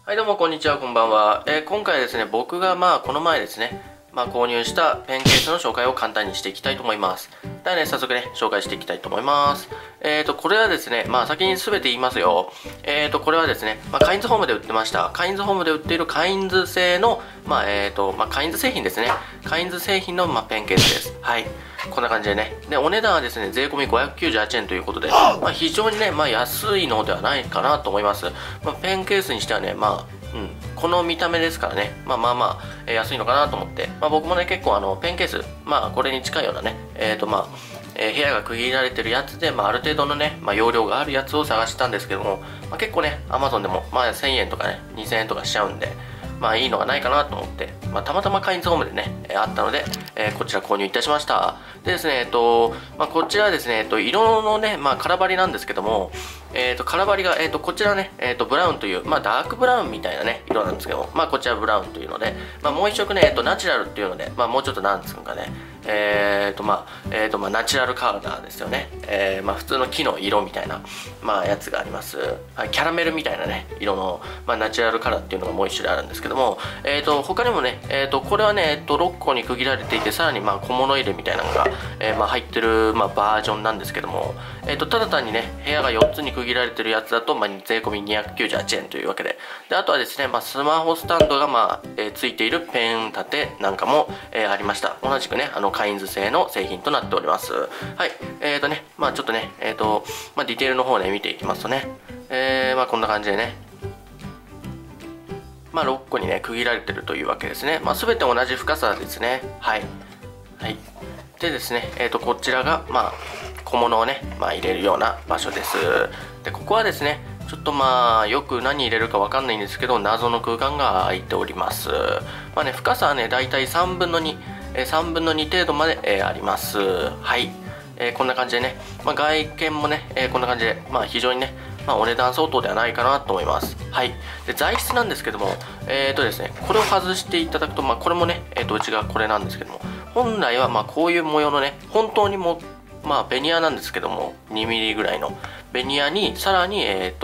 はい、どうもこんにちは、こんばんは。今回はですね、僕がこの前ですね、購入したペンケースの紹介を簡単にしていきたいと思います。ではね、早速ね、紹介していきたいと思います。これはですね、先に全て言いますよ。これはですね、カインズホームで売ってました。カインズホームで売っているカインズ製の、カインズ製品ですね。カインズ製品の、ペンケースです。はい。こんな感じでね。で、お値段はですね、税込み598円ということで、非常にね、安いのではないかなと思います。ペンケースにしてはね、この見た目ですからね、安いのかなと思って、僕もね、結構ペンケース、これに近いようなね、部屋が区切られてるやつで、ある程度のね、容量があるやつを探したんですけども、結構ね、Amazon でも、1000円とかね、2000円とかしちゃうんで、いいのがないかなと思って、たまたまカインズホームでね、あったので、こちら購入いたしました。でですね、こちらはですね、色のね、カラバリなんですけども、カラバリが、こちらね、ブラウンという、ダークブラウンみたいなね、色なんですけども、こちらブラウンというので、もう一色ね、ナチュラルっていうので、もうちょっとなんですかね、ナチュラルカラーですよね。普通の木の色みたいな、やつがあります。キャラメルみたいなね、色の、ナチュラルカラーっていうのがもう一種類あるんですけども、他にもね、これはね、6個に区切られていて、さらに小物入れみたいなのが、入ってる、バージョンなんですけども、ただ単にね、部屋が4つに区切られてるやつだと、税込み298円というわけで、あとはですね、スマホスタンドが、ついているペン立てなんかも、ありました。同じくね、カインズ製の製品となっております。はい。ちょっとね、ディテールの方ね、見ていきますとね、こんな感じでね、6個にね、区切られてるというわけですね。全て同じ深さですね。はい。はい。でですね、こちらが、小物をね、入れるような場所です。で、ここはですね、ちょっとよく何入れるかわかんないんですけど、謎の空間が空いております。深さはね、だいたい3分の2、3分の2程度まで、あります。はい。こんな感じでね、外見もね、こんな感じで、非常にね、お値段相当ではないかなと思います。はい。で、材質なんですけども、ですね、これを外していただくと、これもね、内側これなんですけども、本来はこういう模様のね、本当にもベニヤなんですけども、2ミリぐらいのベニヤに、さらに、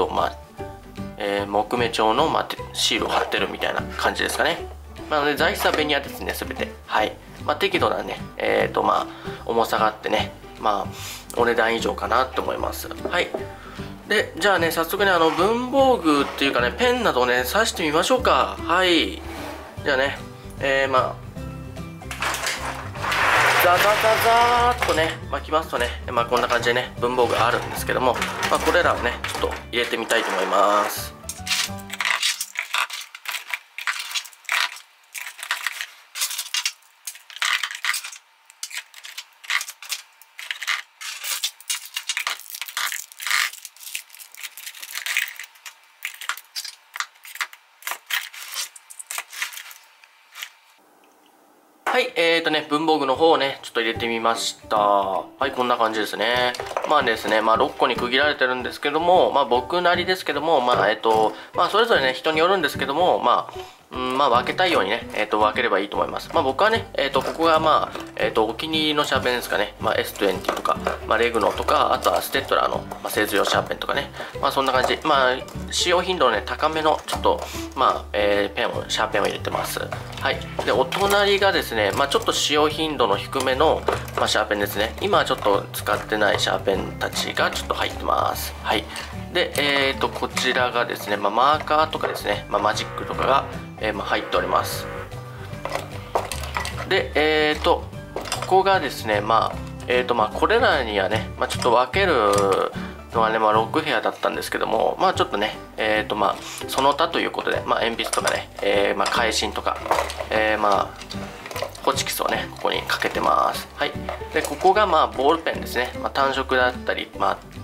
木目調の、シールを貼ってるみたいな感じですかね。なので、材質はベニヤですね、すべて。はい。適度なね、重さがあってね、お値段以上かなと思います。はい。で、じゃあね、早速ね、文房具っていうかね、ペンなどをね、刺してみましょうか。はい。じゃあね、ザザザザーっとね、巻きますとね、こんな感じでね、文房具あるんですけども、これらをね、ちょっと入れてみたいと思います。はい、文房具の方をね、ちょっと入れてみました。はい、こんな感じですね。ですね、6個に区切られてるんですけども、僕なりですけども、それぞれね、人によるんですけども、分けたいようにね、分ければいいと思います。僕はね、ここがお気に入りのシャーペンですかね。S20 とか、レグノとか、あとはステッドラーの、製図用シャーペンとかね。そんな感じ。使用頻度のね、高めの、ちょっと、シャーペンを入れてます。はい。で、お隣がですね、ちょっと使用頻度の低めの、シャーペンですね。今はちょっと使ってないシャーペンたちがちょっと入ってます。はい。で、こちらがですね、マーカーとかですね、マジックとかが、入っております。で、ここがですね、これらにはね、ちょっと分けるのはね、6部屋だったんですけども、ちょっとね、その他ということで、鉛筆とかね、返しんとか、ホチキスをね、ここにかけてます。はい。で、ここがボールペンですね。単色だったり、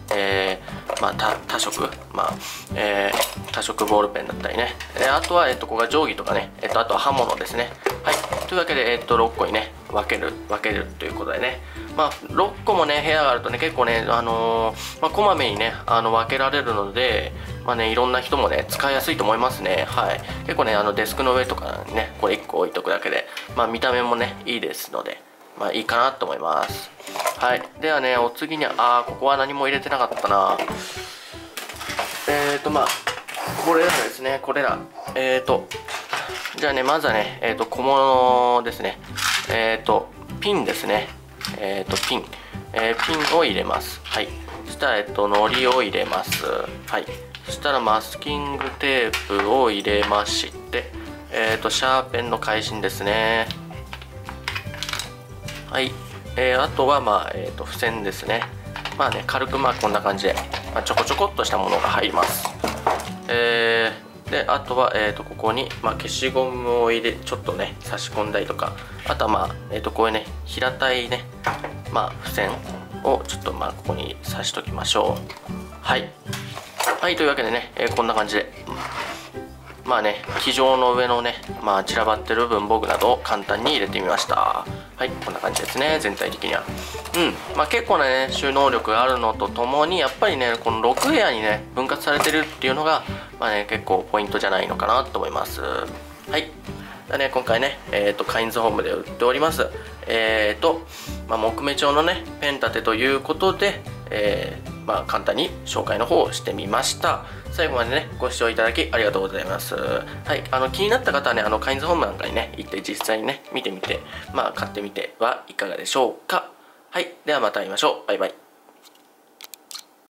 多色、多色ボールペンだったりね。あとは、ここが定規とかね、あとは刃物ですね。はい。というわけで、6個にね、分けるということでね。6個もね、部屋があるとね、結構ね、こまめにね、分けられるので、いろんな人もね、使いやすいと思いますね。はい。結構ね、デスクの上とかにね、これ1個置いとくだけで、見た目もね、いいですので、いいかなと思います。はい。ではね、お次に、ここは何も入れてなかったな。 これらですね、これら。じゃあね、まずはね、小物ですね。ピンですね。ピン。ピンを入れます。はい。そしたら、糊を入れます。はい。そしたら、マスキングテープを入れまして、シャーペンの返しですね。はい。あとは、付箋ですね。まあね、軽くこんな感じで、ちょこちょこっとしたものが入ります。で、あとは、ここに、消しゴムをちょっとね、差し込んだりとか、あとはこういうね、平たいね、付箋をちょっとここに刺しときましょう。はい。はい、というわけでね、こんな感じで、机上の上のね、散らばってる文房具などを簡単に入れてみました。はい、こんな感じですね、全体的には。結構なね、収納力があるのとともに、やっぱりね、この6部屋にね、分割されてるっていうのが、結構ポイントじゃないのかなと思います。はい。今回ね、カインズホームで売っております。木目調のね、ペン立てということで、簡単に紹介の方をしてみました。最後までね、ご視聴いただきありがとうございます。はい、気になった方はね、カインズホームなんかにね、行って実際にね、見てみて、買ってみてはいかがでしょうか。はい、ではまた会いましょう。バイバイ。